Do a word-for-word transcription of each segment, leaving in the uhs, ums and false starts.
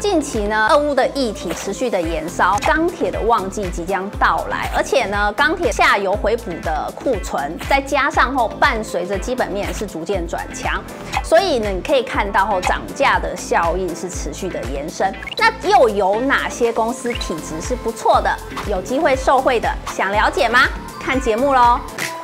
近期呢，俄乌的议题持续的延烧，钢铁的旺季即将到来，而且呢，钢铁下游回补的库存，再加上后伴随着基本面是逐渐转强，所以呢，你可以看到后涨价的效应是持续的延伸。那又有哪些公司体质是不错的，有机会受惠的？想了解吗？看节目喽。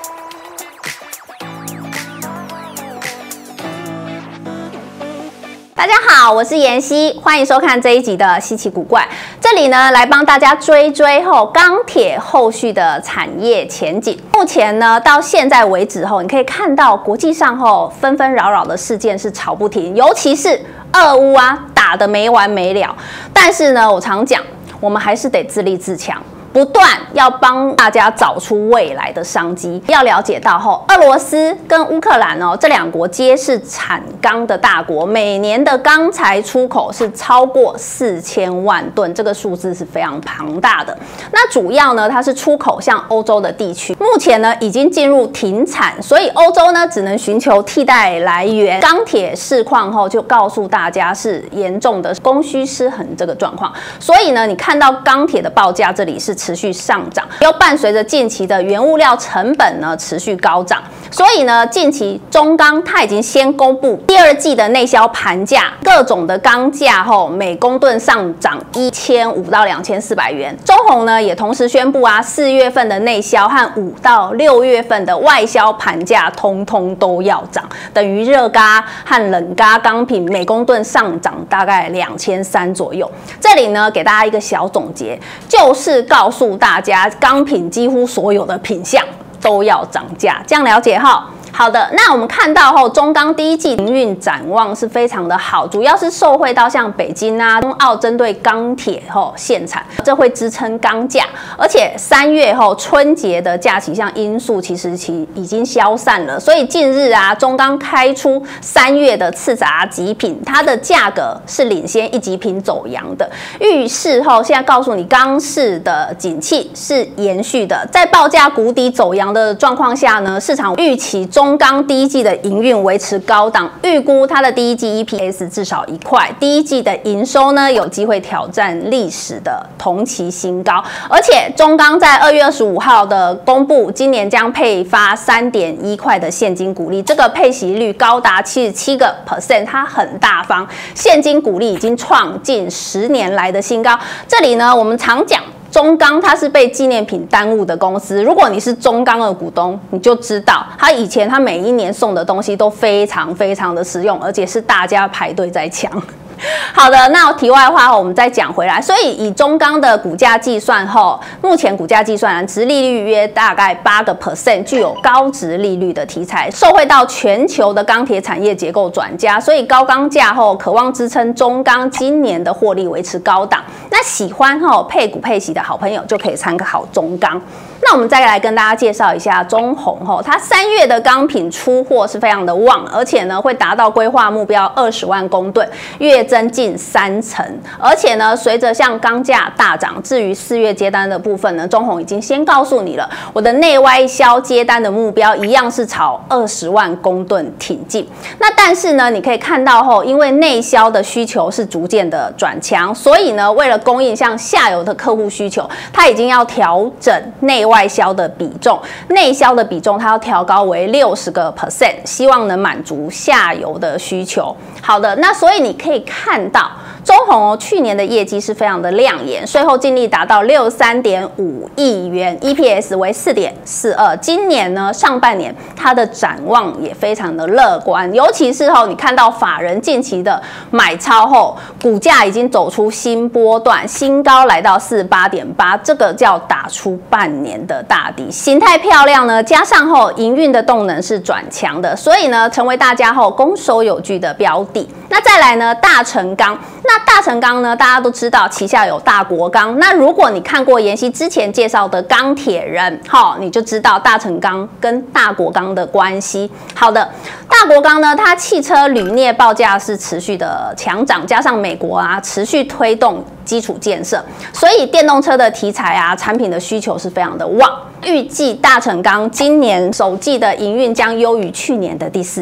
大家好，我是妍希，欢迎收看这一集的稀奇古怪。这里呢，来帮大家追追后钢铁后续的产业前景。目前呢，到现在为止后，你可以看到国际上后纷纷扰扰的事件是吵不停，尤其是俄乌啊，打得没完没了。但是呢，我常讲，我们还是得自立自强。 不断要帮大家找出未来的商机。要了解到后，俄罗斯跟乌克兰哦这两国皆是产钢的大国，每年的钢材出口是超过四千万吨，这个数字是非常庞大的。那主要呢，它是出口向欧洲的地区，目前呢已经进入停产，所以欧洲呢只能寻求替代来源。钢铁市况后就告诉大家是严重的供需失衡这个状况，所以呢，你看到钢铁的报价这里是 持续上涨，又伴随着近期的原物料成本呢持续高涨，所以呢，近期中钢它已经先公布第二季的内销盘价，各种的钢价后每公吨上涨一千五到两千四百元。中鸿呢也同时宣布啊，四月份的内销和五到六月份的外销盘价通通都要涨，等于热轧和冷轧钢品每公吨上涨大概两千三左右。这里呢给大家一个小总结，就是告诉 告诉大家，钢品几乎所有的品项都要涨价，这样了解哈。 好的，那我们看到后，中钢第一季营运展望是非常的好，主要是受惠到像北京啊、冬奥针对钢铁后限产，这会支撑钢价。而且三月后春节的假期，像因素其实其已经消散了，所以近日啊，中钢开出三月的次杂极品，它的价格是领先一级品走阳的，预示后现在告诉你，钢市的景气是延续的，在报价谷底走阳的状况下呢，市场预期中 中钢第一季的营运维持高档，预估它的第一季 E P S 至少一块，第一季的营收呢有机会挑战历史的同期新高。而且中钢在二月二十五号的公布，今年将配发三点一块的现金股利，这个配息率高达七十七个 percent， 它很大方，现金股利已经创近十年来的新高。这里呢，我们常讲 中钢它是被纪念品耽误的公司。如果你是中钢的股东，你就知道，它以前它每一年送的东西都非常非常的实用，而且是大家排队在抢。 好的，那题外话我们再讲回来，所以以中钢的股价计算后，目前股价计算，殖利率约大概八个 percent， 具有高殖利率的题材，受惠到全球的钢铁产业结构转佳，所以高钢价后渴望支撑中钢今年的获利维持高档。那喜欢后配股配息的好朋友就可以参考中钢。 那我们再来跟大家介绍一下中鸿吼，它三月的钢品出货是非常的旺，而且呢会达到规划目标二十万公吨，月增近三成。而且呢，随着像钢价大涨，至于四月接单的部分呢，中鸿已经先告诉你了，我的内外销接单的目标一样是朝二十万公吨挺进。那但是呢，你可以看到后，因为内销的需求是逐渐的转强，所以呢，为了供应像下游的客户需求，它已经要调整内外 外销的比重，内销的比重它要调高为六十个 percent， 希望能满足下游的需求。好的，那所以你可以看到。 中鸿哦，去年的业绩是非常的亮眼，税后净利达到六十三点五亿元 ，E P S 为四点四二。今年呢，上半年它的展望也非常的乐观，尤其是后你看到法人近期的买超后，股价已经走出新波段，新高来到四十八点八，这个叫打出半年的大底，形态漂亮呢，加上后营运的动能是转强的，所以呢，成为大家后攻守有据的标的。那再来呢，大成钢。 那大成钢呢？大家都知道旗下有大国钢。那如果你看过妍希之前介绍的钢铁人，好，你就知道大成钢跟大国钢的关系。好的，大国钢呢，它汽车铝镍报价是持续的强涨，加上美国啊持续推动基础建设，所以电动车的题材啊，产品的需求是非常的旺。预计大成钢今年首季的营运将优于去年的第四季。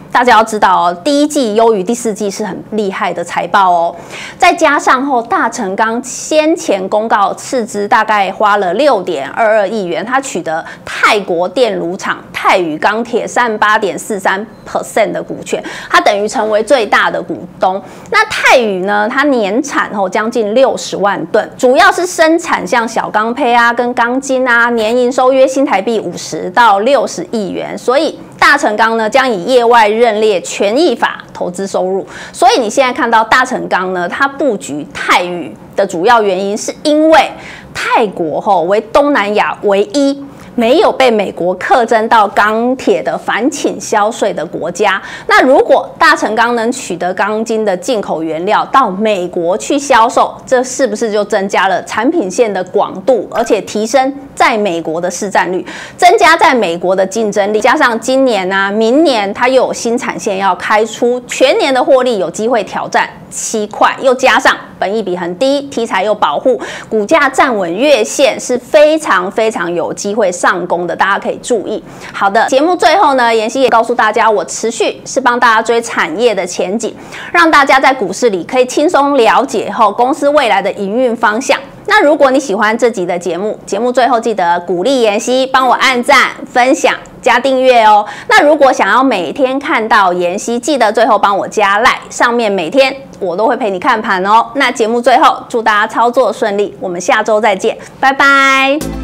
大家要知道哦，第一季优于第四季是很厉害的财报哦。再加上后大成钢先前公告斥资大概花了六点二二亿元，它取得泰国电炉厂泰宇钢铁三十八点四三 percent 的股权，它等于成为最大的股东。那泰宇呢，它年产后将近六十万吨，主要是生产像小钢坯啊跟钢筋啊，年营收约新台币五十到六十亿元，所以大成钢呢将以业外认列权益法投资收入。所以你现在看到大成钢呢，它布局泰宇的主要原因是因为泰国吼为东南亚唯一没有被美国课征到钢铁的反倾销税的国家。那如果大成钢能取得钢筋的进口原料到美国去销售，这是不是就增加了产品线的广度，而且提升在美国的市占率，增加在美国的竞争力？加上今年啊、明年它又有新产线要开出，全年的获利有机会挑战七块，又加上本益比很低，题材又保护，股价站稳月线，是非常非常有机会上攻的，大家可以注意。好的，节目最后呢，妍希也告诉大家，我持续是帮大家追产业的前景，让大家在股市里可以轻松了解后公司未来的营运方向。那如果你喜欢这集的节目，节目最后记得鼓励妍希帮我按赞、分享、加订阅哦。那如果想要每天看到妍希，记得最后帮我加 like， 上面每天我都会陪你看盘哦。那节目最后祝大家操作顺利，我们下周再见，拜拜。